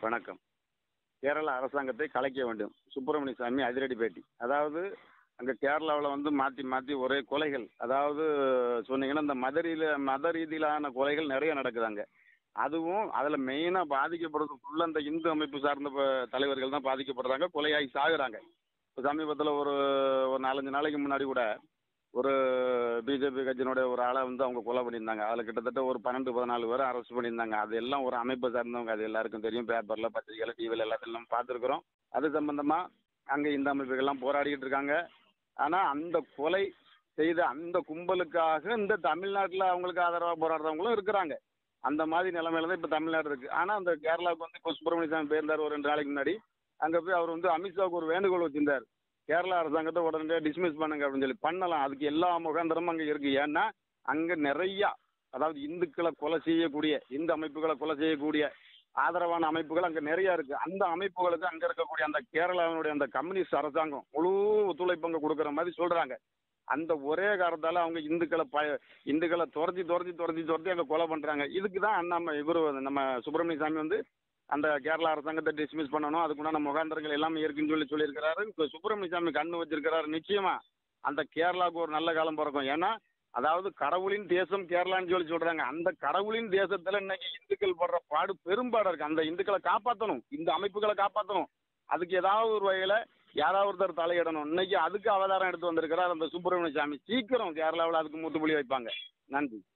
வணக்கம். கேரள அரசாங்கத்தை கலைக்க வேண்டும். சுப்பிரமணிய சாமி அதிரடி பேட்டி. அதாவது அங்க கேரளாவுல மாத்தி மாத்தி ஒரே கொலைகள். அதாவது சொன்னீங்கன்னா, இந்த மத ரீதியிலான கொலைகள் நெறைய நடக்குது அங்க. அதுவும் அதுல மெயினா பாதிக்கப்படுறது ஃபுல்லா இந்த இந்து அமைப்பு சார்ந்த தலைவர்கள் தான் பாதிக்கப்படுறாங்க. கொலையாகி சாகுறாங்க. இப்ப சமீபத்தில ஒரு ஒரு 4, 5 நாளைக்கு முன்னாடி கூட ஒரு பிஜேபி கட்சியினுடைய ஒரு ஆள அவங்க கொலை பண்ணியிருந்தாங்க. அதுல கிட்டத்தட்ட ஒரு 12, 14 பேர அரெஸ்ட் பண்ணியிருந்தாங்க. அது எல்லாம் ஒரு அமைப்பை சார்ந்தவங்க. அது எல்லாருக்கும் தெரியும். பேப்பர்ல, பத்திரிகையில, டிவில எல்லாத்திலும் பார்த்துருக்குறோம். அது சம்பந்தமா அங்க இந்த அமைப்புகள்லாம் போராடிக்கிட்டு இருக்காங்க. ஆனா அந்த கொலை செய்த அந்த கும்பலுக்காக இந்த தமிழ்நாட்டுல அவங்களுக்கு ஆதரவா போராடுறவங்களும் இருக்கிறாங்க. அந்த மாதிரி நிலைமையில தான் இப்ப தமிழ்நாடு இருக்கு. ஆனா அந்த கேரளாவுக்கு இப்ப சுப்பிரமணிய சாமி போயிருந்தார் ஒரு 2 நாளைக்கு முன்னாடி. அங்க போய் அவர் அமித்ஷாவுக்கு ஒரு வேண்டுகோள் வச்சிருந்தார். கேரளா அரசாங்கத்தை உடனடியா டிஸ்மிஸ் பண்ணுங்க அப்படின்னு சொல்லி. பண்ணலாம். அதுக்கு எல்லா முகாந்திரமும் அங்க இருக்கு. ஏன்னா அங்க நிறைய, அதாவது இந்துக்களை கொலை செய்யக்கூடிய, இந்து அமைப்புகளை கொலை செய்யக்கூடிய ஆதரவான அமைப்புகள் அங்க நிறைய இருக்கு. அந்த அமைப்புகளுக்கு அங்க இருக்கக்கூடிய அந்த கேரளாவினுடைய அந்த கம்யூனிஸ்ட் அரசாங்கம் முழு ஒத்துழைப்பு அங்க கொடுக்குற மாதிரி சொல்றாங்க. அந்த ஒரே காரணத்தால அவங்க இந்துக்களை துரத்தி துரத்தி துரத்தி துரத்தி அங்க கொலை பண்றாங்க. இதுக்கு தான் நம்ம நம்ம சுப்பிரமணிய சாமி அந்த கேரளா அரசாங்கத்தை டிஸ்மிஸ் பண்ணணும், அதுக்குண்டான முகாந்திரங்கள் எல்லாமே இருக்குன்னு சொல்லியிருக்கிறாரு. இப்போ சுப்பிரமணிய சாமி கண்ணு வச்சிருக்கிறாரு. நிச்சயமா அந்த கேரளாவுக்கு ஒரு நல்ல காலம் பிறக்கும். ஏன்னா அதாவது கடவுளின் தேசம் கேரளான்னு சொல்றாங்க. அந்த கடவுளின் தேசத்துல இன்னைக்கு இந்துக்கள் படுற பாடு பெரும்பாடு இருக்கு. அந்த இந்துக்களை காப்பாற்றணும், இந்த அமைப்புகளை காப்பாற்றணும். அதுக்கு ஏதாவது ஒரு வகையில யாராவது ஒருத்தர் தலையிடணும். இன்னைக்கு அதுக்கு அவதாரம் எடுத்து வந்திருக்கிறார் அந்த சுப்பிரமணிய சாமி. சீக்கிரம் கேரளாவில் அதுக்கு முற்றுப்புள்ளி வைப்பாங்க. நன்றி.